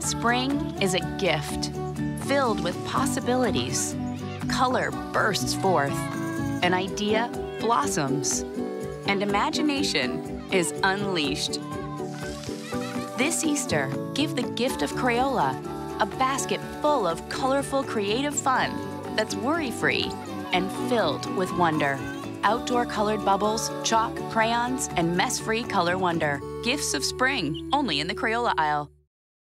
Spring is a gift filled with possibilities. Color bursts forth, an idea blossoms, and imagination is unleashed. This Easter, give the gift of Crayola, a basket full of colorful, creative fun that's worry-free and filled with wonder. Outdoor colored bubbles, chalk, crayons, and mess-free color wonder. Gifts of spring, only in the Crayola aisle.